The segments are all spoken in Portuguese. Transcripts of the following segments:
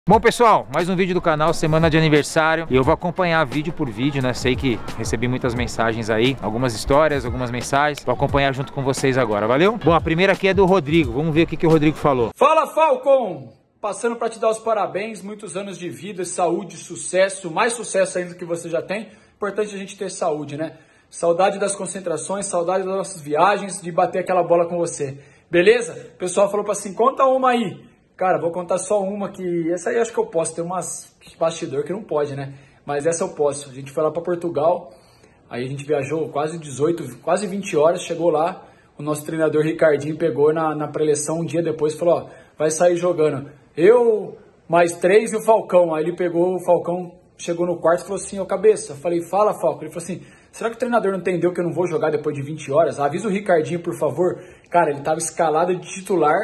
Bom pessoal, mais um vídeo do canal, semana de aniversário, e eu vou acompanhar vídeo por vídeo, né? Sei que recebi muitas mensagens aí, algumas histórias, algumas mensagens, vou acompanhar junto com vocês agora, valeu? Bom, a primeira aqui é do Rodrigo, vamos ver o que o Rodrigo falou. Fala Falcon! Passando para te dar os parabéns, muitos anos de vida, saúde, sucesso, mais sucesso ainda do que você já tem. Importante a gente ter saúde, né? Saudade das concentrações, saudade das nossas viagens, de bater aquela bola com você. Beleza? O pessoal falou para assim, conta uma aí. Cara, vou contar só uma que... Essa aí acho que eu posso. Tem umas bastidor que não pode, né? Mas essa eu posso. A gente foi lá para Portugal. Aí a gente viajou quase 18, quase 20 horas. Chegou lá. O nosso treinador Ricardinho pegou na pré-eleção um dia depois e falou, ó, vai sair jogando. Eu, mais 3 e o Falcão. Aí ele pegou o Falcão, chegou no quarto e falou assim, ô cabeça. Eu falei, fala Falcão. Ele falou assim, será que o treinador não entendeu que eu não vou jogar depois de 20 horas? Avisa o Ricardinho, por favor. Cara, ele tava escalado de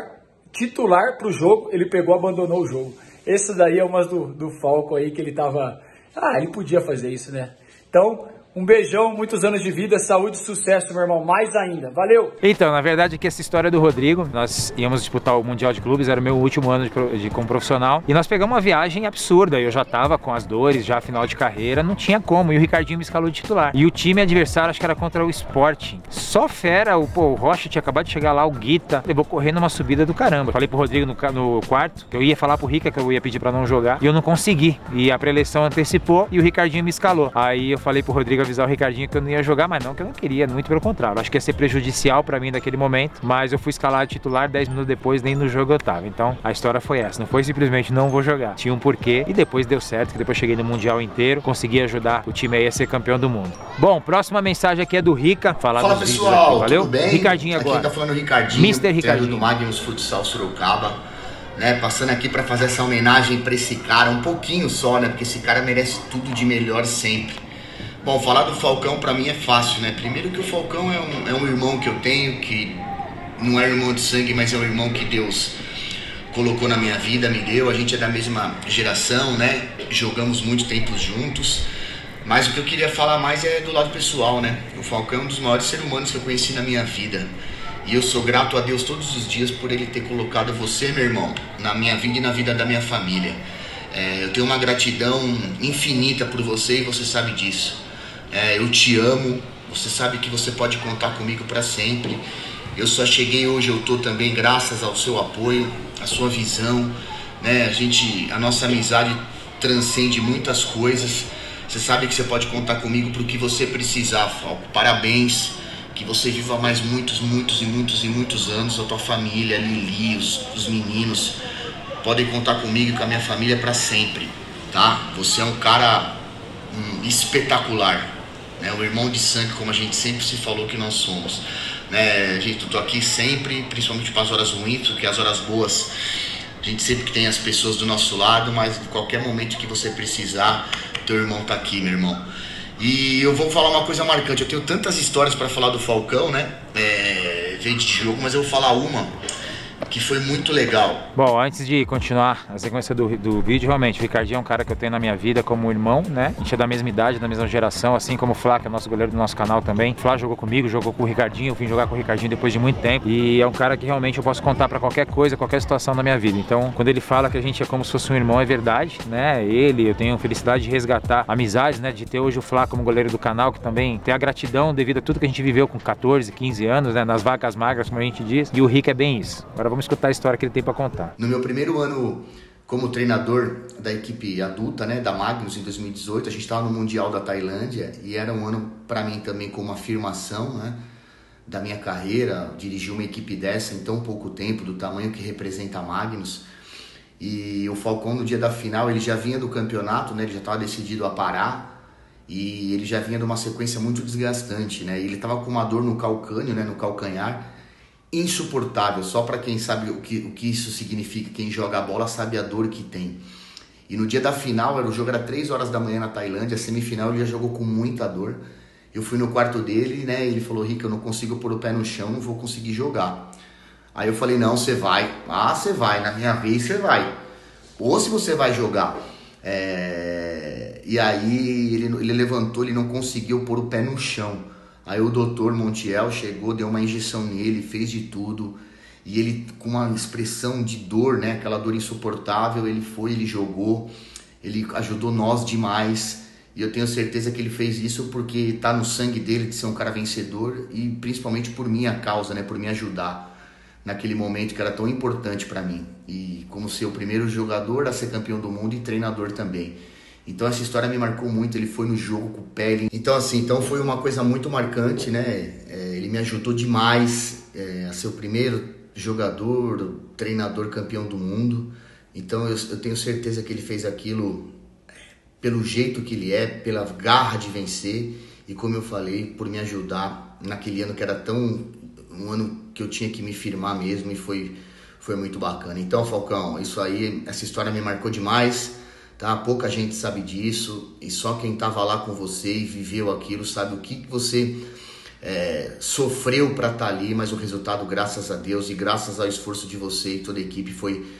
titular pro jogo, ele pegou e abandonou o jogo. Esse daí é umas do Falco aí, que ele tava... ele podia fazer isso, né? Então, um beijão, muitos anos de vida, saúde e sucesso, meu irmão, mais ainda. Valeu! Então, na verdade, aqui essa história do Rodrigo, nós íamos disputar o Mundial de Clubes, era o meu último ano como profissional, e nós pegamos uma viagem absurda, eu já tava com as dores, já final de carreira, não tinha como, e o Ricardinho me escalou de titular. E o time adversário, acho que era contra o Sporting. Só fera, o Rocha tinha acabado de chegar lá, o Guita, levou correndo uma subida do caramba. Falei pro Rodrigo no quarto, que eu ia falar pro Rica que eu ia pedir pra não jogar, e eu não consegui. E a pré-eleição antecipou, e o Ricardinho me escalou. Aí eu falei pro Rodrigo avisar o Ricardinho que eu não ia jogar, mas não que eu não queria, muito pelo contrário. Acho que ia ser prejudicial pra mim naquele momento, mas eu fui escalado titular 10 minutos depois, nem no jogo eu tava. Então a história foi essa, não foi simplesmente não vou jogar. Tinha um porquê e depois deu certo, que depois cheguei no Mundial inteiro, consegui ajudar o time aí a ser campeão do mundo. Bom, próxima mensagem aqui é do Rica. Fala pessoal, aqui, valeu? tudo bem? Ricardinho agora. Aqui tá falando o Ricardinho, Mr. Ricardinho do Magnus Futsal Sorocaba, né? Passando aqui pra fazer essa homenagem pra esse cara, um pouquinho só, né? Porque esse cara merece tudo de melhor sempre. Bom, falar do Falcão pra mim é fácil, né? Primeiro que o Falcão é um irmão que eu tenho, que não é irmão de sangue, mas é um irmão que Deus colocou na minha vida, me deu. A gente é da mesma geração, né? Jogamos muito tempo juntos. Mas o que eu queria falar mais é do lado pessoal, né? O Falcão é um dos maiores seres humanos que eu conheci na minha vida. E eu sou grato a Deus todos os dias por Ele ter colocado você, meu irmão, na minha vida e na vida da minha família. Eu tenho uma gratidão infinita por você e você sabe disso. Eu te amo, você sabe que você pode contar comigo para sempre. Eu só cheguei hoje, eu tô também graças ao seu apoio, à sua visão, né? A nossa amizade transcende muitas coisas. Você sabe que você pode contar comigo para o que você precisar, Falco. Parabéns, que você viva mais muitos anos. A tua família, a Lili, os meninos, podem contar comigo e com a minha família para sempre, tá? Você é um cara espetacular, né? O irmão de sangue, como a gente sempre se falou que nós somos, né? Eu tô aqui sempre, principalmente para as horas ruins, porque as horas boas a gente sempre tem as pessoas do nosso lado, mas em qualquer momento que você precisar, teu irmão tá aqui, meu irmão. E eu vou falar uma coisa marcante, eu tenho tantas histórias para falar do Falcão, né? Veio de jogo, mas eu vou falar uma que foi muito legal. Bom, antes de continuar a sequência do vídeo, realmente, o Ricardinho é um cara que eu tenho na minha vida como irmão, né? A gente é da mesma idade, da mesma geração, assim como o Flá, que é nosso goleiro do nosso canal também. O Flá jogou comigo, jogou com o Ricardinho, eu vim jogar com o Ricardinho depois de muito tempo. E é um cara que realmente eu posso contar pra qualquer coisa, qualquer situação da minha vida. Então, quando ele fala que a gente é como se fosse um irmão, é verdade, né? Eu tenho a felicidade de resgatar amizades, né? De ter hoje o Flá como goleiro do canal, que também tem a gratidão devido a tudo que a gente viveu com 14, 15 anos, né? Nas vacas magras, como a gente diz. E o Rick é bem isso. Agora vamos escutar a história que ele tem para contar. No meu primeiro ano como treinador da equipe adulta, né, da Magnus, em 2018, a gente estava no Mundial da Tailândia e era um ano para mim também como afirmação, né, da minha carreira, dirigir uma equipe dessa em tão pouco tempo, do tamanho que representa a Magnus. E o Falcão, no dia da final, ele já vinha do campeonato, né, ele já estava decidido a parar e ele já vinha de uma sequência muito desgastante, né, e ele estava com uma dor no calcânio, né, no calcanhar, insuportável. Só para quem sabe o que isso significa, quem joga a bola sabe a dor que tem. E no dia da final, o jogo era 3 horas da manhã na Tailândia, a semifinal ele já jogou com muita dor. Eu fui no quarto dele, né, ele falou, Rica, eu não consigo pôr o pé no chão, não vou conseguir jogar. Aí eu falei, não, você vai. Ah, você vai, na minha vez você vai. Ou se você vai jogar. E aí ele levantou, ele não conseguiu pôr o pé no chão. Aí o doutor Montiel chegou, deu uma injeção nele, fez de tudo. e ele com uma expressão de dor, né, aquela dor insuportável, ele foi, ele jogou, ele ajudou nós demais, e eu tenho certeza que ele fez isso porque tá no sangue dele de ser um cara vencedor, e principalmente por minha causa, né, por me ajudar naquele momento que era tão importante para mim, e como ser o primeiro jogador a ser campeão do mundo e treinador também. Então essa história me marcou muito, ele foi no jogo com o pé, então foi uma coisa muito marcante, né? Ele me ajudou demais a ser o primeiro jogador, treinador campeão do mundo. Então eu tenho certeza que ele fez aquilo pelo jeito que ele é, pela garra de vencer e, como eu falei, por me ajudar naquele ano que era um ano que eu tinha que me firmar mesmo, e foi muito bacana. Então, Falcão, isso aí, essa história me marcou demais. Tá? Pouca gente sabe disso, e só quem estava lá com você e viveu aquilo sabe o que você sofreu para estar ali, mas o resultado, graças a Deus e graças ao esforço de você e toda a equipe,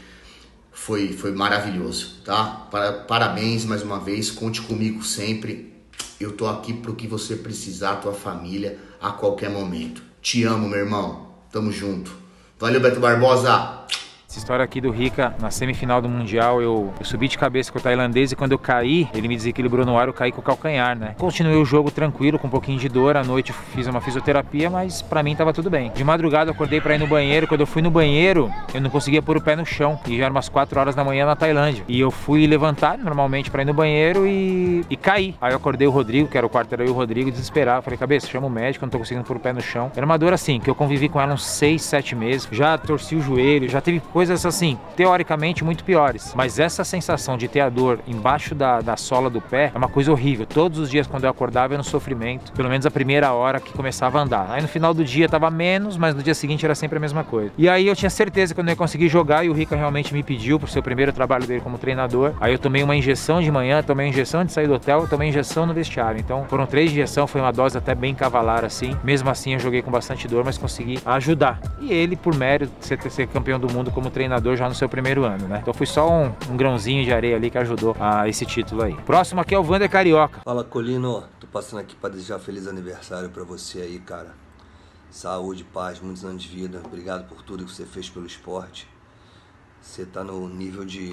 foi maravilhoso. Tá? Parabéns mais uma vez, conte comigo sempre. Eu tô aqui pro que você precisar, tua família, a qualquer momento. Te amo, meu irmão. Tamo junto. Valeu, Beto Barbosa. Essa história aqui do Rica, na semifinal do Mundial, eu subi de cabeça com o tailandês, e quando eu caí, ele me desequilibrou no ar, eu caí com o calcanhar, né? Continuei o jogo tranquilo, com um pouquinho de dor, à noite fiz uma fisioterapia, mas pra mim tava tudo bem. De madrugada eu acordei pra ir no banheiro, quando eu fui no banheiro, eu não conseguia pôr o pé no chão, e já eram umas 4 horas da manhã na Tailândia. E eu fui levantar normalmente pra ir no banheiro e caí. Aí eu acordei o Rodrigo, que era o quarto, era eu e o Rodrigo, desesperado. Falei, cabeça, chama o médico, eu não tô conseguindo pôr o pé no chão. Era uma dor assim, que eu convivi com ela uns 6, 7 meses, já torci o joelho, já teve coisas assim, teoricamente muito piores, mas essa sensação de ter a dor embaixo da sola do pé é uma coisa horrível. Todos os dias quando eu acordava eu no sofrimento, pelo menos a primeira hora que começava a andar. Aí no final do dia tava menos, mas no dia seguinte era sempre a mesma coisa. E aí eu tinha certeza que eu não ia conseguir jogar, e o Rica realmente me pediu por ser o primeiro trabalho dele como treinador. Aí eu tomei uma injeção de manhã, tomei injeção de sair do hotel, tomei injeção no vestiário. Então foram 3 injeções, foi uma dose até bem cavalar assim. Mesmo assim eu joguei com bastante dor, mas consegui ajudar. E ele, por mérito de ser campeão do mundo como treinador já no seu primeiro ano, né? Então foi só um grãozinho de areia ali que ajudou a esse título aí. Próximo aqui é o Wander Carioca. Fala, Colino, tô passando aqui para desejar feliz aniversário para você aí, cara. Saúde, paz, muitos anos de vida. Obrigado por tudo que você fez pelo esporte. Você tá no nível de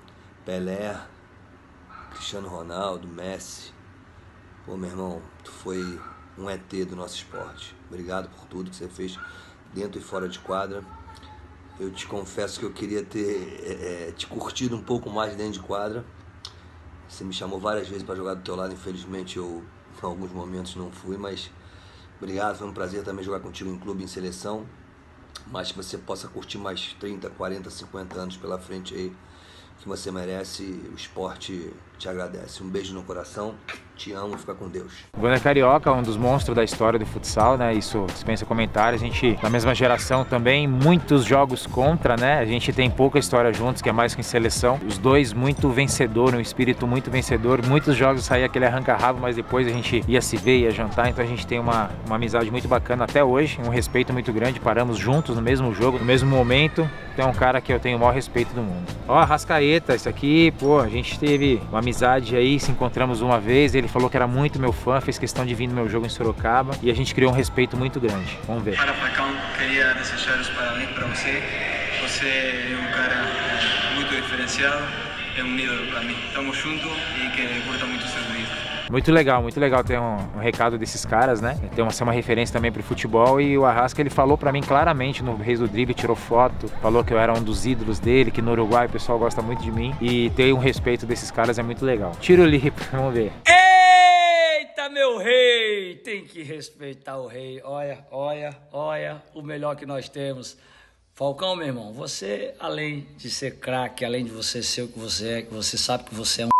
Pelé, Cristiano Ronaldo, Messi. Pô, meu irmão, tu foi um ET do nosso esporte. Obrigado por tudo que você fez dentro e fora de quadra. Eu te confesso que eu queria ter te curtido um pouco mais dentro de quadra. Você me chamou várias vezes para jogar do teu lado, infelizmente eu em alguns momentos não fui, mas obrigado, foi um prazer também jogar contigo em clube, em seleção. Mas que você possa curtir mais 30, 40, 50 anos pela frente aí, que você merece, o esporte te agradece. Um beijo no coração, te amo, fica com Deus. O Wander Carioca é um dos monstros da história do futsal, né? Isso dispensa comentários. A gente, na mesma geração também, muitos jogos contra, né? A gente tem pouca história juntos, que é mais que em seleção. Os dois muito vencedor, um espírito muito vencedor. Muitos jogos saía aquele arranca-rabo, mas depois a gente ia se ver, ia jantar. Então a gente tem uma amizade muito bacana até hoje, um respeito muito grande. Paramos juntos no mesmo jogo, no mesmo momento. Então é um cara que eu tenho o maior respeito do mundo. Ó, Arrascaeta, isso aqui, pô, a gente teve uma amizade aí, se encontramos uma vez, ele falou que era muito meu fã, fez questão de vir no meu jogo em Sorocaba, e a gente criou um respeito muito grande. Vamos ver. Para Falcão, queria desejar os parabéns para você. Você é um cara muito diferenciado, é um ídolo para mim. Tamo junto e que curta muito seus vídeos. Muito legal ter um recado desses caras, né? Tem ser uma referência também pro futebol, e o Arrasca, ele falou pra mim claramente no Reis do Drible, tirou foto, falou que eu era um dos ídolos dele, que no Uruguai o pessoal gosta muito de mim, e ter um respeito desses caras é muito legal. Tiro o lipo, vamos ver. Eita, meu rei! Tem que respeitar o rei. Olha o melhor que nós temos. Falcão, meu irmão, você, além de ser craque, além de você ser o que você é, que você sabe que você é um...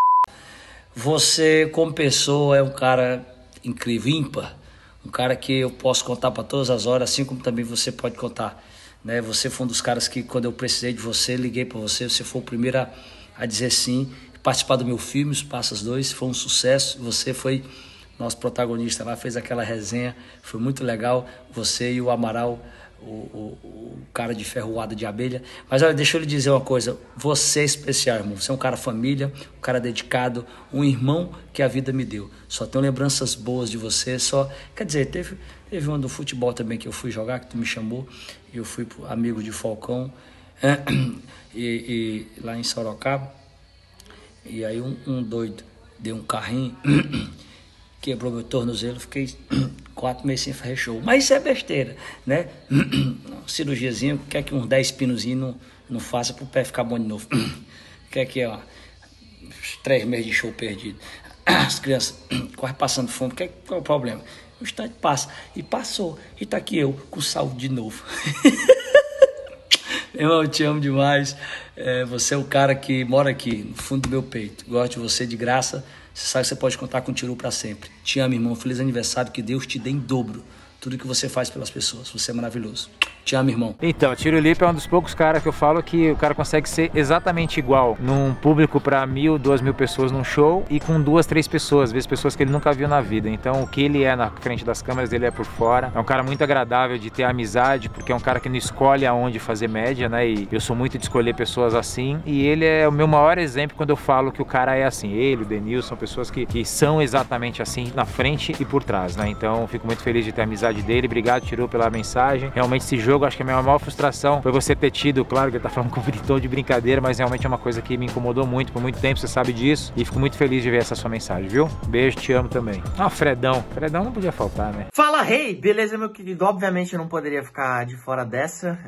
Você, como pessoa, é um cara incrível, ímpar. Um cara que eu posso contar para todas as horas, assim como também você pode contar, né? Você foi um dos caras que, quando eu precisei de você, liguei para você. Você foi o primeiro a dizer sim, participar do meu filme, Os Passas 2, foi um sucesso. Você foi nosso protagonista lá, fez aquela resenha, foi muito legal. Você e o Amaral o cara de ferroada de abelha. Mas olha, deixa eu lhe dizer uma coisa, você é especial, irmão. Você é um cara família, um cara dedicado, um irmão que a vida me deu. Só tenho lembranças boas de você, quer dizer, teve uma do futebol também que eu fui jogar, que tu me chamou, e eu fui amigo de Falcão, e lá em Sorocaba, e aí um doido deu um carrinho, quebrou meu tornozelo, fiquei 4 meses sem fazer show. Mas isso é besteira, né? Cirurgiazinha, quer que uns 10 pinozinhos não faça pro pé ficar bom de novo. Quer que, ó, 3 meses de show perdido. As crianças quase passando fome, qual é o problema? O instante passa. E passou. E tá aqui eu, com saúde de novo. Irmão, eu te amo demais. Você é o cara que mora aqui, no fundo do meu peito. Gosto de você de graça. Você sabe que você pode contar com o Tiru pra sempre. Te amo, irmão. Feliz aniversário. Que Deus te dê em dobro tudo que você faz pelas pessoas. Você é maravilhoso. Te amo, irmão. Então, Tirulipa é um dos poucos caras que eu falo que o cara consegue ser exatamente igual num público para 1.000, 2.000 pessoas num show e com 2, 3 pessoas, às vezes pessoas que ele nunca viu na vida. Então, o que ele é na frente das câmeras, ele é por fora. É um cara muito agradável de ter amizade, porque é um cara que não escolhe aonde fazer média, né? E eu sou muito de escolher pessoas assim. E ele é o meu maior exemplo quando eu falo que o cara é assim. Ele, o Denilson, são pessoas que são exatamente assim na frente e por trás, né? Então, fico muito feliz de ter a amizade dele. Obrigado, Tiru, pela mensagem. Realmente, esse jogo, acho que a minha maior frustração foi você ter tido, claro que ele tá falando com o tom de brincadeira, mas realmente é uma coisa que me incomodou muito por muito tempo, você sabe disso, e fico muito feliz de ver essa sua mensagem, viu? Beijo, te amo também. Fredão não podia faltar, né? Fala, rei! Beleza, meu querido? Obviamente eu não poderia ficar de fora dessa.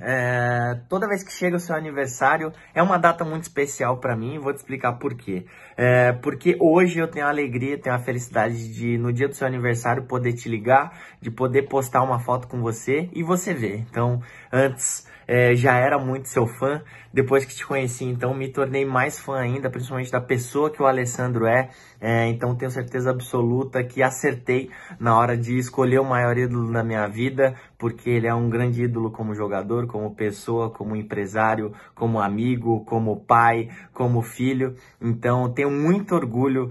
Toda vez que chega o seu aniversário, é uma data muito especial pra mim, vou te explicar por quê. Porque hoje eu tenho a alegria, tenho a felicidade de, no dia do seu aniversário, poder te ligar, de poder postar uma foto com você e você ver. Então, antes já era muito seu fã, depois que te conheci, então me tornei mais fã ainda, principalmente da pessoa que o Alessandro é. Então tenho certeza absoluta que acertei na hora de escolher o maior ídolo da minha vida, porque ele é um grande ídolo como jogador, como pessoa, como empresário, como amigo, como pai, como filho. Então tenho muito orgulho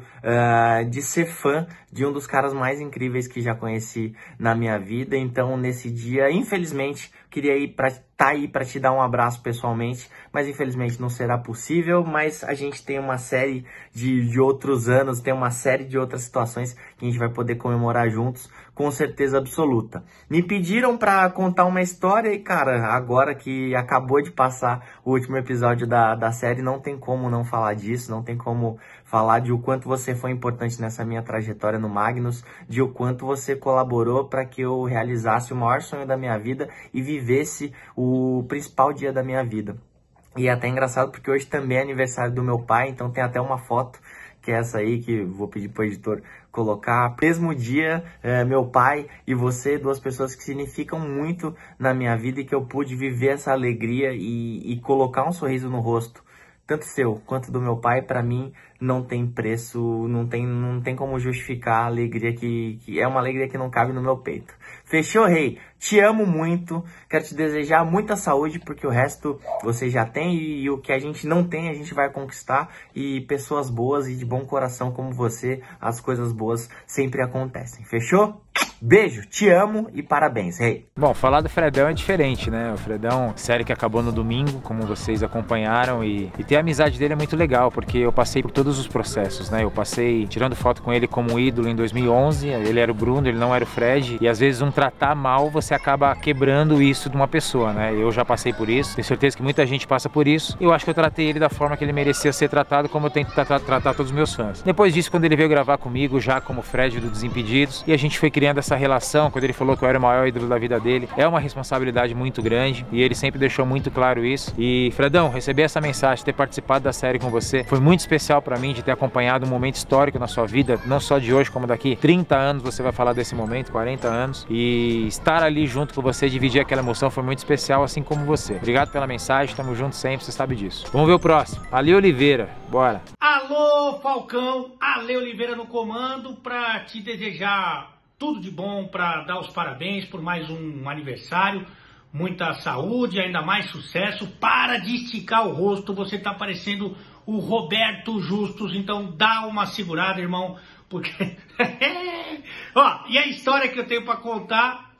de ser fã de um dos caras mais incríveis que já conheci na minha vida. Então nesse dia, infelizmente, queria estar aí para te dar um abraço pessoalmente, mas infelizmente não será possível. Mas a gente tem uma série de outros anos, tem uma série de outras situações que a gente vai poder comemorar juntos, com certeza absoluta. Me pediram para contar uma história e, cara, agora que acabou de passar o último episódio da série, não tem como não falar disso, não tem como falar de o quanto você foi importante nessa minha trajetória no Magnus, de o quanto você colaborou para que eu realizasse o maior sonho da minha vida e vivesse o principal dia da minha vida. E é até engraçado porque hoje também é aniversário do meu pai, então tem até uma foto, que é essa aí, que vou pedir pro editor colocar. Mesmo dia, meu pai e você, 2 pessoas que significam muito na minha vida e que eu pude viver essa alegria e colocar um sorriso no rosto, tanto seu quanto do meu pai. Para mim não tem preço, não tem como justificar a alegria que é uma alegria que não cabe no meu peito. Fechou, rei? Te amo muito, quero te desejar muita saúde, porque o resto você já tem e o que a gente não tem a gente vai conquistar, e pessoas boas e de bom coração como você, as coisas boas sempre acontecem. Fechou? Beijo, te amo e parabéns, rei. Bom, falar do Fredão é diferente, né? O Fredão, série que acabou no domingo, como vocês acompanharam, e ter a amizade dele é muito legal, porque eu passei por todos os processos, né? Eu passei tirando foto com ele como ídolo em 2011, ele era o Bruno, ele não era o Fred, e às vezes tratar mal, você acaba quebrando isso de uma pessoa, né? Eu já passei por isso, tenho certeza que muita gente passa por isso. Eu acho que eu tratei ele da forma que ele merecia ser tratado, como eu tento tratar todos os meus fãs. Depois disso, quando ele veio gravar comigo, já como Fred do Desimpedidos, e a gente foi criando essa relação, quando ele falou que eu era o maior ídolo da vida dele, é uma responsabilidade muito grande, e ele sempre deixou muito claro isso. E, Fredão, receber essa mensagem, ter participado da série com você, foi muito especial pra mim, de ter acompanhado um momento histórico na sua vida, não só de hoje, como daqui 30 anos você vai falar desse momento, 40 anos, e estar ali junto com você, dividir aquela emoção, foi muito especial, assim como você. Obrigado pela mensagem, tamo junto sempre, você sabe disso. Vamos ver o próximo. Ale Oliveira, bora. Alô, Falcão, Ale Oliveira no comando, pra te desejar tudo de bom, pra dar os parabéns por mais um aniversário, muita saúde, ainda mais sucesso. Para de esticar o rosto, você tá parecendo o Roberto Justus, então dá uma segurada, irmão, porque... Ó, e a história que eu tenho pra contar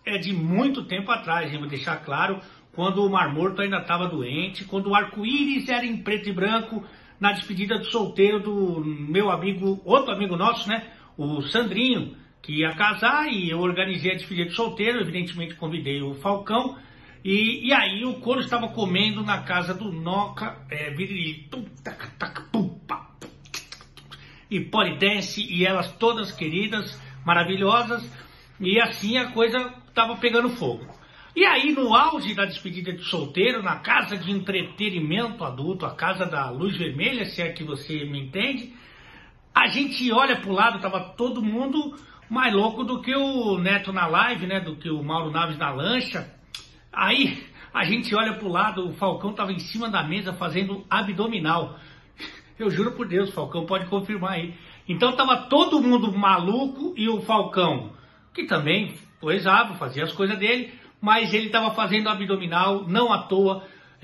é de muito tempo atrás, hein? Vou deixar claro, quando o Mar Morto ainda estava doente, quando o arco-íris era em preto e branco, na despedida do solteiro do meu amigo, outro amigo nosso, né? O Sandrinho, que ia casar, e eu organizei a despedida de solteiro, evidentemente convidei o Falcão, e aí o Coro estava comendo na casa do Noca, e Polidense, e elas todas queridas, maravilhosas, e assim a coisa estava pegando fogo. E aí, no auge da despedida de solteiro, na casa de entretenimento adulto, a casa da luz vermelha, se é que você me entende, a gente olha pro lado, tava todo mundo mais louco do que o Neto na live, né, do que o Mauro Naves na lancha. Aí, a gente olha pro lado, o Falcão tava em cima da mesa fazendo abdominal. Eu juro por Deus, o Falcão pode confirmar aí. Então tava todo mundo maluco e o Falcão, que também poesava, fazia as coisas dele, mas ele estava fazendo abdominal, não à toa,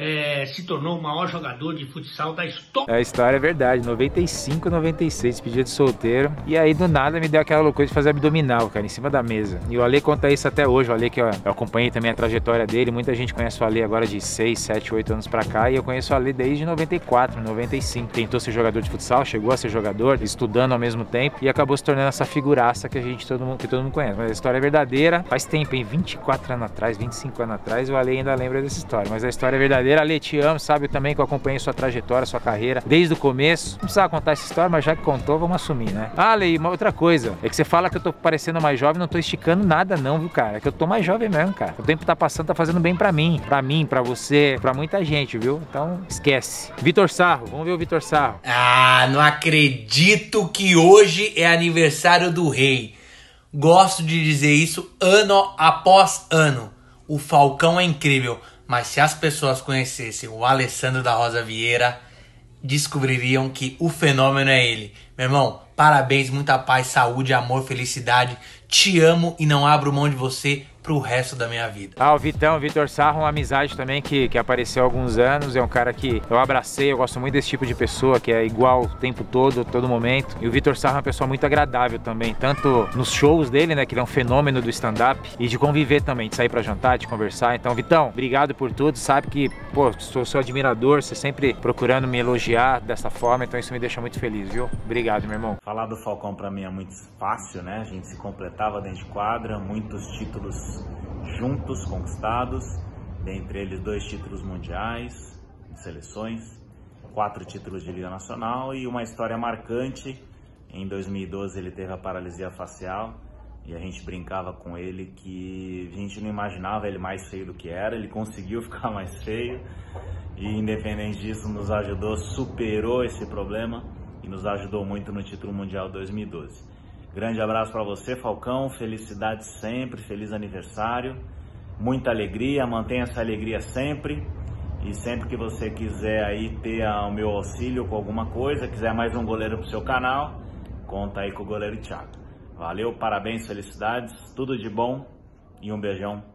se tornou o maior jogador de futsal da história. A história é verdade, 95, 96, despedida de solteiro. E aí do nada me deu aquela loucura de fazer abdominal, cara, em cima da mesa. E o Ale conta isso até hoje, o Ale que eu acompanhei também a trajetória dele. Muita gente conhece o Ale agora de 6, 7, 8 anos pra cá. E eu conheço o Ale desde 94, 95. Tentou ser jogador de futsal, chegou a ser jogador, estudando ao mesmo tempo. E acabou se tornando essa figuraça que todo mundo conhece. Mas a história é verdadeira, faz tempo, hein? 24 anos atrás, 25 anos atrás, o Ale ainda lembra dessa história. Mas a história é verdadeira. Ale, te amo, sabe também que eu acompanhei sua trajetória, sua carreira, desde o começo. Não precisava contar essa história, mas já que contou, vamos assumir, né? Ah, Ale, uma outra coisa, é que você fala que eu tô parecendo mais jovem, não tô esticando nada não, viu, cara? É que eu tô mais jovem mesmo, cara. O tempo tá passando, tá fazendo bem pra mim, pra você, pra muita gente, viu? Então, esquece. Vitor Sarro, vamos ver o Vitor Sarro. Ah, não acredito que hoje é aniversário do rei. Gosto de dizer isso ano após ano. O Falcão é incrível. Mas se as pessoas conhecessem o Alessandro da Rosa Vieira, descobririam que o fenômeno é ele. Meu irmão, parabéns, muita paz, saúde, amor, felicidade. Te amo e não abro mão de você pro resto da minha vida. Ah, o Vitão, o Vitor Sarro, uma amizade também que apareceu há alguns anos, é um cara que eu abracei, eu gosto muito desse tipo de pessoa, que é igual o tempo todo, todo momento. E o Vitor Sarro é uma pessoa muito agradável também, tanto nos shows dele, né, que ele é um fenômeno do stand-up, e de conviver também, de sair pra jantar, de conversar. Então, Vitão, obrigado por tudo, sabe que, pô, sou seu admirador, você sempre procurando me elogiar dessa forma, então isso me deixa muito feliz, viu? Obrigado, meu irmão. Falar do Falcão pra mim é muito fácil, né? A gente se completava dentro de quadra, muitos títulos juntos conquistados, dentre eles 2 títulos mundiais de seleções, 4 títulos de Liga Nacional e uma história marcante. Em 2012 ele teve a paralisia facial e a gente brincava com ele que a gente não imaginava ele mais feio do que era. Ele conseguiu ficar mais feio e, independente disso, nos ajudou, superou esse problema e nos ajudou muito no título mundial 2012. Grande abraço para você, Falcão, felicidade sempre, feliz aniversário, muita alegria, mantenha essa alegria sempre, e sempre que você quiser aí ter o meu auxílio com alguma coisa, quiser mais um goleiro pro seu canal, conta aí com o goleiro Thiago. Valeu, parabéns, felicidades, tudo de bom e um beijão.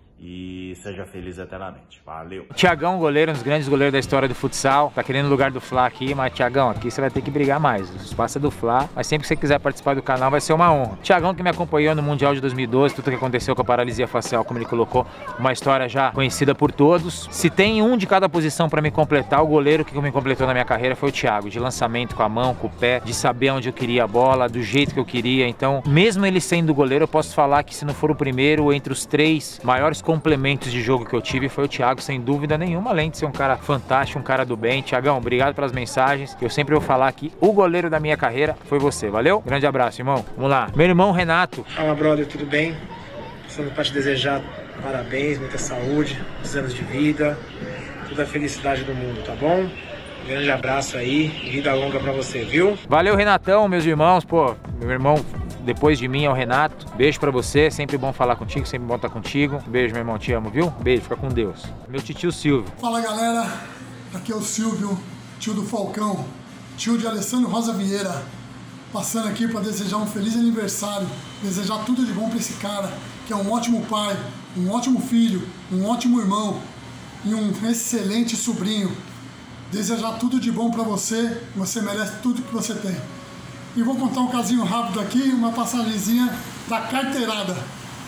E seja feliz eternamente. Valeu. Thiagão, goleiro, um dos grandes goleiros da história do futsal. Tá querendo o lugar do Fla aqui, mas Thiagão, aqui você vai ter que brigar mais. O espaço é do Fla, mas sempre que você quiser participar do canal vai ser uma honra. Thiagão que me acompanhou no Mundial de 2012, tudo que aconteceu com a paralisia facial, como ele colocou, uma história já conhecida por todos. Se tem um de cada posição pra me completar, o goleiro que me completou na minha carreira foi o Thiago, de lançamento com a mão, com o pé, de saber onde eu queria a bola, do jeito que eu queria. Então, mesmo ele sendo goleiro, eu posso falar que se não for o primeiro, entre os 3 maiores complementos de jogo que eu tive foi o Thiago, sem dúvida nenhuma, além de ser um cara fantástico, um cara do bem. Thiagão, obrigado pelas mensagens. Eu sempre vou falar que o goleiro da minha carreira foi você, valeu? Grande abraço, irmão. Vamos lá. Meu irmão Renato. Fala, brother, tudo bem? Passando para te desejar parabéns, muita saúde, muitos anos de vida, toda a felicidade do mundo, tá bom? Grande abraço aí, vida longa pra você, viu? Valeu, Renatão, meus irmãos, pô, meu irmão depois de mim é o Renato. Beijo pra você, sempre bom falar contigo, sempre bom estar contigo. Beijo, meu irmão, te amo, viu? Beijo, fica com Deus. Meu tio Silvio. Fala, galera, aqui é o Silvio, tio do Falcão, tio de Alessandro Rosa Vieira, passando aqui para desejar um feliz aniversário, desejar tudo de bom pra esse cara, que é um ótimo pai, um ótimo filho, um ótimo irmão e um excelente sobrinho. Desejar tudo de bom pra você, você merece tudo que você tem. E vou contar um casinho rápido aqui, uma passagenzinha da carteirada.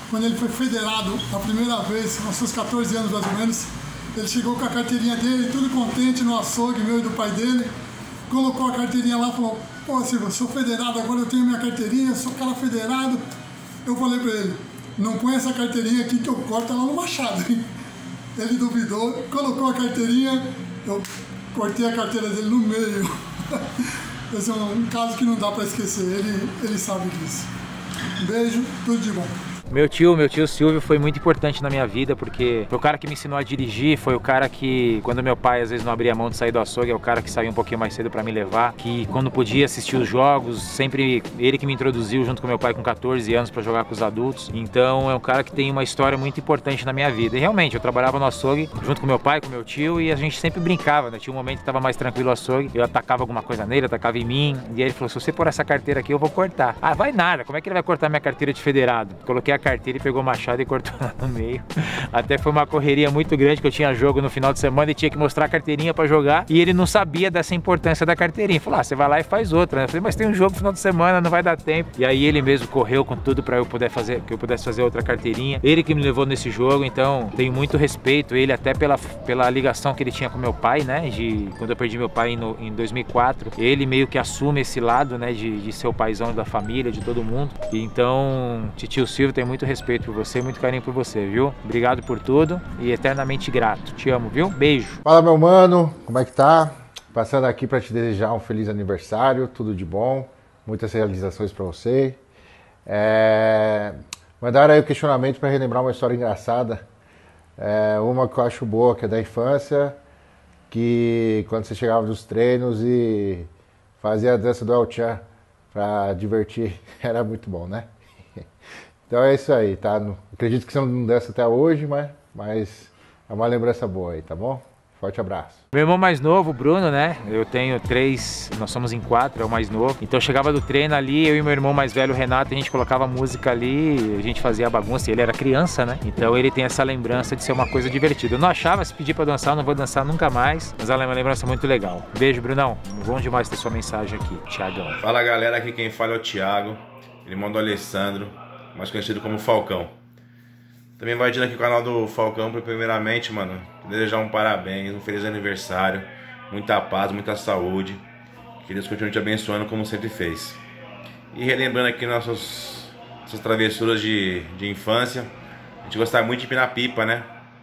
quando ele foi federado a primeira vez, aos seus 14 anos mais ou menos, ele chegou com a carteirinha dele, tudo contente no açougue meu e do pai dele, colocou a carteirinha lá e falou, pô Silvio, eu sou federado, agora eu tenho minha carteirinha, eu sou cara federado. Eu falei pra ele, não põe essa carteirinha aqui que eu corto ela no machado. Ele duvidou, colocou a carteirinha, eu cortei a carteira dele no meio. Esse é um caso que não dá pra esquecer, ele sabe disso. Um beijo, tudo de bom. Meu tio Silvio foi muito importante na minha vida, porque foi o cara que me ensinou a dirigir, foi o cara que, quando meu pai às vezes não abria mão de sair do açougue, é o cara que saía um pouquinho mais cedo pra me levar, que quando podia assistir os jogos, sempre ele que me introduziu junto com meu pai com 14 anos pra jogar com os adultos. Então é um cara que tem uma história muito importante na minha vida. E realmente, eu trabalhava no açougue junto com meu pai, com meu tio, e a gente sempre brincava, né? Tinha um momento que tava mais tranquilo o açougue, eu atacava alguma coisa nele, atacava em mim, e aí ele falou, se você pôr essa carteira aqui, eu vou cortar. Ah, vai nada, como é que ele vai cortar minha carteira de federado? Coloquei a carteira e pegou o machado e cortou lá no meio. Até foi uma correria muito grande, que eu tinha jogo no final de semana e tinha que mostrar a carteirinha pra jogar, e ele não sabia dessa importância da carteirinha. Falou, ah, você vai lá e faz outra, né? Eu falei, mas tem um jogo no final de semana, não vai dar tempo. E aí ele mesmo correu com tudo pra eu poder fazer, que eu pudesse fazer outra carteirinha. Ele que me levou nesse jogo, então tenho muito respeito ele, até pela ligação que ele tinha com meu pai, né? Quando eu perdi meu pai em 2004, ele meio que assume esse lado, né? De ser o paizão da família, de todo mundo. E então, tio Silvio tem muito respeito por você, muito carinho por você, viu? Obrigado por tudo e eternamente grato. Te amo, viu? Beijo. Fala, meu mano, como é que tá? Passando aqui para te desejar um feliz aniversário, tudo de bom, muitas realizações para você. Mandaram aí o questionamento para relembrar uma história engraçada. Uma que eu acho boa, que é da infância, que quando você chegava dos treinos e fazia a dança do El Chan para divertir, era muito bom, né? Então é isso aí, tá? Acredito que você não dança até hoje, mas é uma lembrança boa aí, tá bom? Forte abraço. Meu irmão mais novo, o Bruno, né? Eu tenho 3, nós somos em 4, é o mais novo. Então eu chegava do treino ali, eu e meu irmão mais velho, o Renato, a gente colocava música ali, a gente fazia bagunça, e ele era criança, né? Então ele tem essa lembrança de ser uma coisa divertida. Eu não achava, se pedir pra dançar, eu não vou dançar nunca mais, mas é uma lembrança muito legal. Beijo, Brunão. Bom demais ter sua mensagem aqui, Thiagão. Fala, galera, aqui quem fala é o Thiago, irmão do Alessandro, mais conhecido como Falcão. Também invadindo aqui o canal do Falcão para, primeiramente, mano, desejar um parabéns, um feliz aniversário, muita paz, muita saúde, que Deus continue te abençoando como sempre fez. E relembrando aqui nossas travessuras de infância, a gente gostava muito de empinar pipa, né?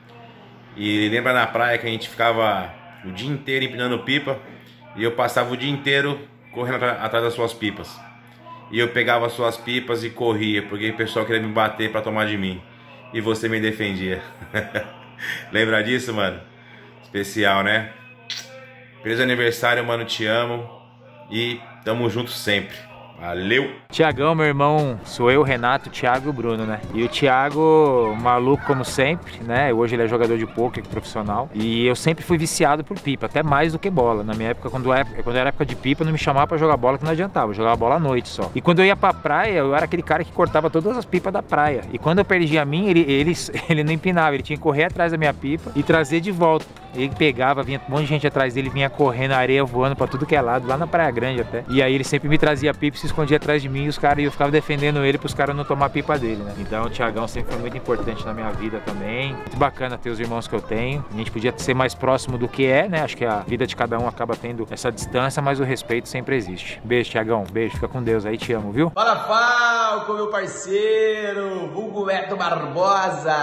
E lembra na praia que a gente ficava o dia inteiro empinando pipa, e eu passava o dia inteiro correndo atrás das suas pipas. E eu pegava as suas pipas e corria, porque o pessoal queria me bater para tomar de mim. E você me defendia. Lembra disso, mano? Especial, né? Feliz aniversário, mano. Te amo. E tamo junto sempre. Valeu! Thiagão, meu irmão, sou eu, Renato, Thiago e o Bruno, né? E o Thiago, maluco como sempre, né? Hoje ele é jogador de pôquer profissional. E eu sempre fui viciado por pipa, até mais do que bola. Na minha época, quando era época de pipa, não me chamava pra jogar bola, que não adiantava. Eu jogava bola à noite só. E quando eu ia pra praia, eu era aquele cara que cortava todas as pipas da praia. E quando eu perdia a minha, ele não empinava, ele tinha que correr atrás da minha pipa e trazer de volta. Ele pegava, vinha um monte de gente atrás dele, vinha correndo, a areia voando pra tudo que é lado, lá na Praia Grande até. E aí ele sempre me trazia pipa e se escondia atrás de mim, e os caras, eu ficava defendendo ele pros caras não tomar a pipa dele, né? Então o Thiagão sempre foi muito importante na minha vida também. Muito bacana ter os irmãos que eu tenho. A gente podia ser mais próximo do que é, né? Acho que a vida de cada um acaba tendo essa distância, mas o respeito sempre existe. Beijo, Thiagão. Beijo, fica com Deus aí, te amo, viu? Fala, Falco, meu parceiro! Vulgo Beto Barbosa!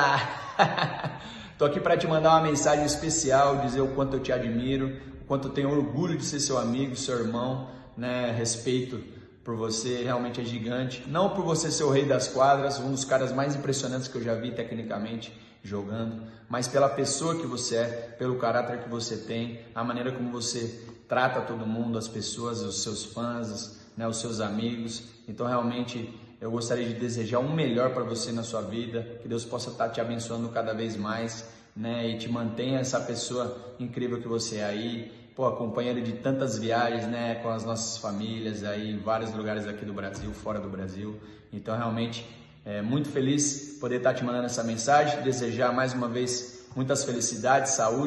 Tô aqui para te mandar uma mensagem especial, dizer o quanto eu te admiro, o quanto eu tenho orgulho de ser seu amigo, seu irmão, né? Respeito por você, realmente é gigante. Não por você ser o rei das quadras, um dos caras mais impressionantes que eu já vi tecnicamente jogando, mas pela pessoa que você é, pelo caráter que você tem, a maneira como você trata todo mundo, as pessoas, os seus fãs, né? Os seus amigos. Então realmente eu gostaria de desejar um melhor para você na sua vida, que Deus possa estar te abençoando cada vez mais, né? E te mantenha essa pessoa incrível que você é aí, pô, companheiro de tantas viagens, né? Com as nossas famílias aí em vários lugares aqui do Brasil, fora do Brasil. Então realmente muito feliz poder estar te mandando essa mensagem, desejar mais uma vez muitas felicidades, saúde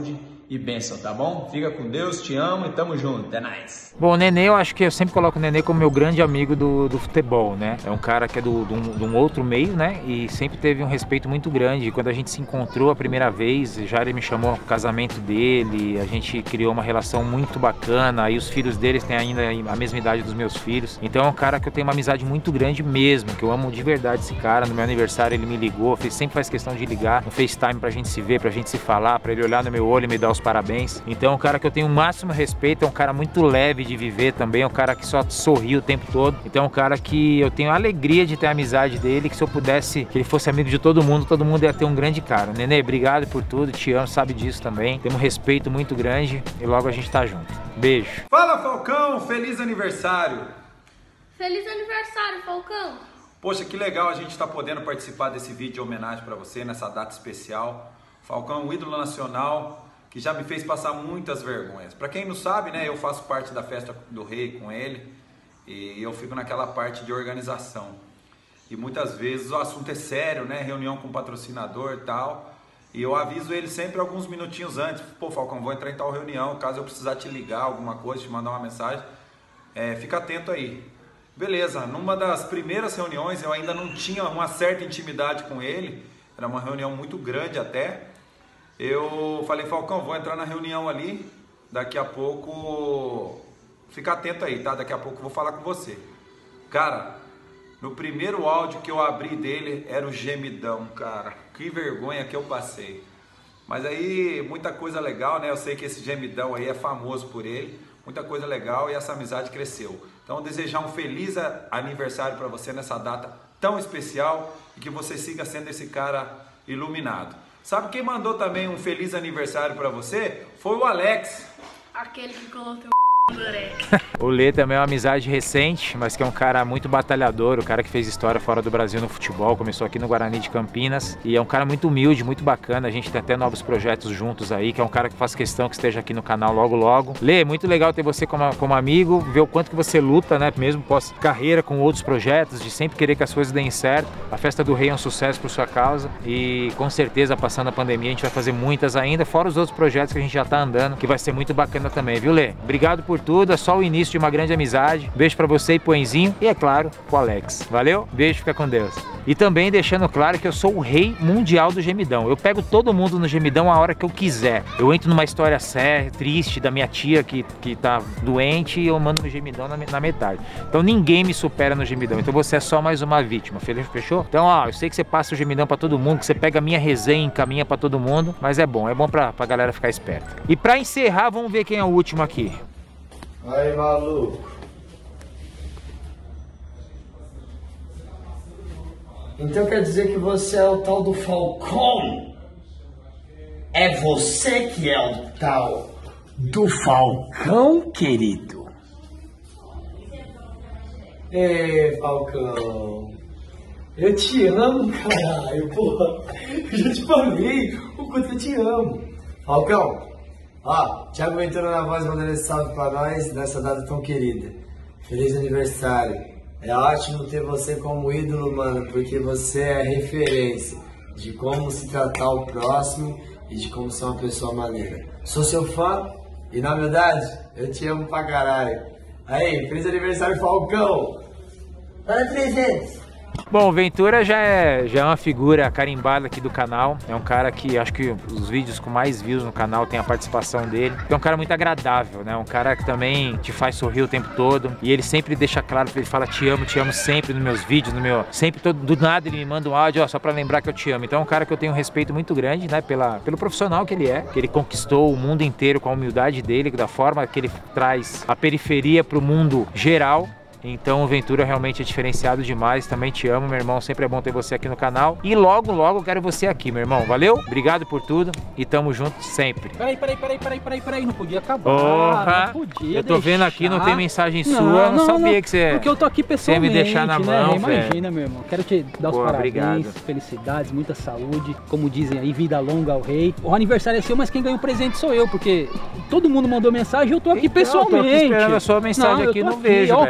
e bênção, tá bom? Fica com Deus, te amo e tamo junto, é nóis. Bom, o Nenê, eu acho que eu sempre coloco o Nenê como meu grande amigo do futebol, né? É um cara que é de um outro meio, né? E sempre teve um respeito muito grande. Quando a gente se encontrou a primeira vez, já ele me chamou pro casamento dele, a gente criou uma relação muito bacana, e os filhos deles têm ainda a mesma idade dos meus filhos. Então é um cara que eu tenho uma amizade muito grande mesmo, que eu amo de verdade esse cara. No meu aniversário ele me ligou, sempre faz questão de ligar no FaceTime pra gente se ver, pra gente se falar, pra ele olhar no meu olho e me dar os parabéns. Então é um cara que eu tenho o máximo respeito, é um cara muito leve de viver também, é um cara que só sorri o tempo todo. Então é um cara que eu tenho a alegria de ter a amizade dele, que se eu pudesse que ele fosse amigo de todo mundo ia ter um grande cara. Nenê, obrigado por tudo, te amo, sabe disso também. Temos um respeito muito grande e logo a gente tá junto. Beijo. Fala, Falcão, feliz aniversário. Feliz aniversário, Falcão. Poxa, que legal a gente estar podendo participar desse vídeo de homenagem para você nessa data especial. Falcão é um ídolo nacional que já me fez passar muitas vergonhas. Para quem não sabe, né, eu faço parte da festa do Rei com ele e eu fico naquela parte de organização. E muitas vezes o assunto é sério, né, reunião com o patrocinador e tal. E eu aviso ele sempre alguns minutinhos antes. Pô, Falcão, vou entrar em tal reunião, caso eu precisar te ligar alguma coisa, te mandar uma mensagem, fica atento aí. Beleza, numa das primeiras reuniões eu ainda não tinha uma certa intimidade com ele, era uma reunião muito grande até. Eu falei, Falcão, vou entrar na reunião ali, daqui a pouco, fica atento aí, tá? Daqui a pouco eu vou falar com você. Cara, no primeiro áudio que eu abri dele era o gemidão, cara, que vergonha que eu passei. Mas aí, muita coisa legal, né? Eu sei que esse gemidão aí é famoso por ele, muita coisa legal e essa amizade cresceu. Então, desejar um feliz aniversário para você nessa data tão especial e que você siga sendo esse cara iluminado. Sabe quem mandou também um feliz aniversário para você? Foi o Alex. Aquele que colocou o Lê também é uma amizade recente, mas que é um cara muito batalhador, o cara que fez história fora do Brasil no futebol, começou aqui no Guarani de Campinas e é um cara muito humilde, muito bacana, a gente tem até novos projetos juntos aí, que é um cara que faz questão que esteja aqui no canal logo logo. Lê, muito legal ter você como amigo, ver o quanto que você luta, né, mesmo pós-carreira com outros projetos, de sempre querer que as coisas deem certo. A Festa do Rei é um sucesso por sua causa e com certeza passando a pandemia a gente vai fazer muitas ainda, fora os outros projetos que a gente já tá andando, que vai ser muito bacana também, viu, Lê? Obrigado por tudo, é só o início de uma grande amizade. Beijo pra você e pro Enzinho e, é claro, pro Alex. Valeu? Beijo, fica com Deus. E também deixando claro que eu sou o rei mundial do gemidão. Eu pego todo mundo no gemidão a hora que eu quiser. Eu entro numa história séria, triste da minha tia que tá doente e eu mando no gemidão na metade. Então ninguém me supera no gemidão. Então você é só mais uma vítima. Fechou? Então, ó, eu sei que você passa o gemidão pra todo mundo, que você pega a minha resenha e encaminha pra todo mundo, mas é bom pra galera ficar esperta. E pra encerrar, vamos ver quem é o último aqui. Aí, maluco. Então quer dizer que você é o tal do Falcão? É você que é o tal do Falcão, querido? Ei, Falcão. Eu te amo, caralho, porra. Eu já te falei o quanto eu te amo. Falcão. Ó, Thiago Ventura na voz mandando esse salve pra nós nessa data tão querida. Feliz aniversário. É ótimo ter você como ídolo, mano, porque você é referência de como se tratar o próximo e de como ser uma pessoa maneira. Sou seu fã e, na verdade, eu te amo pra caralho. Aí, feliz aniversário, Falcão! Para presentes! Bom, o Ventura já é uma figura carimbada aqui do canal. É um cara que acho que os vídeos com mais views no canal tem a participação dele. É um cara muito agradável, né? Um cara que também te faz sorrir o tempo todo. E ele sempre deixa claro, ele fala te amo sempre nos meus vídeos, sempre do nada ele me manda um áudio, ó, só pra lembrar que eu te amo. Então é um cara que eu tenho um respeito muito grande, né? Pelo profissional que ele é. Que ele conquistou o mundo inteiro com a humildade dele, da forma que ele traz a periferia pro mundo geral. Então o Ventura realmente é diferenciado demais, também te amo, meu irmão, sempre é bom ter você aqui no canal. E logo, logo eu quero você aqui, meu irmão, valeu? Obrigado por tudo e tamo junto sempre. Peraí, não podia acabar, não podia eu tô vendo aqui, não tem mensagem sua, não sabia que você... Porque eu tô aqui pessoalmente, você ia me deixar na mão, imagina, meu irmão, quero te dar os parabéns, obrigado. Felicidades, muita saúde, como dizem aí, vida longa ao rei. O aniversário é seu, mas quem ganhou o presente sou eu, porque todo mundo mandou mensagem e eu tô aqui pessoalmente. Eu tô aqui esperando a sua mensagem aqui, não vejo, velho. Ó o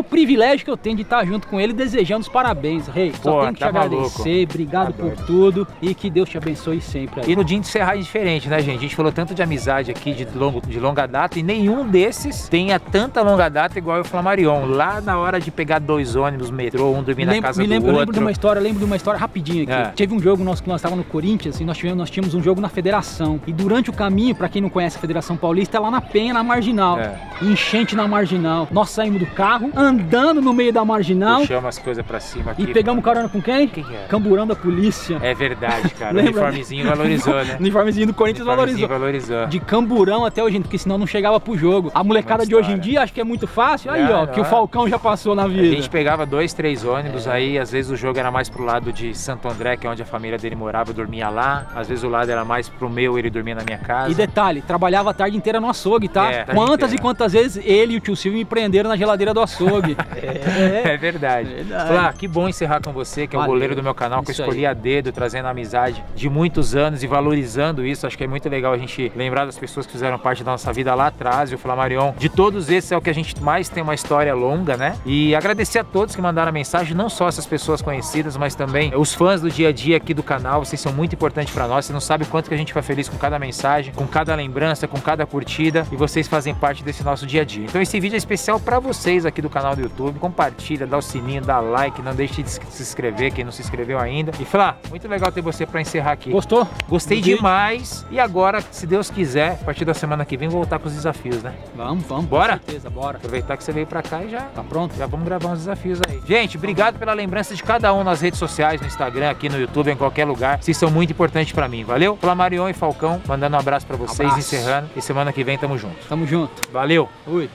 privilégio que eu tenho de estar junto com ele, desejando os parabéns, Rei. Só tenho que te agradecer, obrigado por tudo e que Deus te abençoe sempre aí. E no dia de encerrar é diferente, né, gente? A gente falou tanto de amizade aqui, de longa data, e nenhum desses tenha tanta longa data igual o Flamarion. Lá na hora de pegar 2 ônibus, metrô, um dormir na casa do outro. Eu lembro de uma história rapidinho aqui. Teve um jogo nosso que nós estávamos no Corinthians e nós tínhamos um jogo na Federação. E durante o caminho, pra quem não conhece a Federação Paulista, é lá na Penha, na Marginal. Enchente na Marginal. Nós saímos do carro, andando no meio da Marginal. Puxamos as coisas pra cima aqui. E pegamos carona com quem? Quem é? Camburão da polícia. É verdade, cara. O uniformezinho valorizou, né? O uniformezinho do Corinthians valorizou. De Camburão até hoje, porque senão não chegava pro jogo. A molecada de hoje em dia acha que é muito fácil. Aí, ó, que o Falcão já passou na vida. A gente pegava 2, 3 ônibus, aí às vezes o jogo era mais pro lado de Santo André, que é onde a família dele morava, eu dormia lá. Às vezes o lado era mais pro meu, ele dormia na minha casa. E detalhe, trabalhava a tarde inteira no açougue, tá? Quantas e quantas vezes ele e o tio Silvio me prenderam na geladeira do açougue. É verdade. Flá, que bom encerrar com você, que é o goleiro do meu canal, que eu escolhi a dedo, trazendo a amizade de muitos anos e valorizando isso. Acho que é muito legal a gente lembrar das pessoas que fizeram parte da nossa vida lá atrás. E o Flamarion, de todos esses, é o que a gente mais tem uma história longa, né? E agradecer a todos que mandaram a mensagem, não só essas pessoas conhecidas, mas também os fãs do dia a dia aqui do canal. Vocês são muito importantes pra nós. Você não sabe o quanto que a gente fica feliz com cada mensagem, com cada lembrança, com cada curtida. E vocês fazem parte desse nosso dia a dia. Então esse vídeo é especial pra vocês aqui do canal do YouTube. Compartilha, dá o sininho, dá like, não deixe de se inscrever, quem não se inscreveu ainda. E Flá, muito legal ter você pra encerrar aqui. Gostou? Gostei demais. E agora, se Deus quiser, a partir da semana que vem, voltar com os desafios, né? Vamos. Bora? Com certeza, bora. Aproveitar que você veio pra cá e já... Tá pronto? Já vamos gravar uns desafios aí. Gente, obrigado pela lembrança de cada um nas redes sociais, no Instagram, aqui no YouTube, em qualquer lugar. Vocês são muito importantes pra mim, valeu? Flamarion e Falcão, mandando um abraço pra vocês, encerrando. E semana que vem tamo junto. Tamo junto. Valeu. Fui.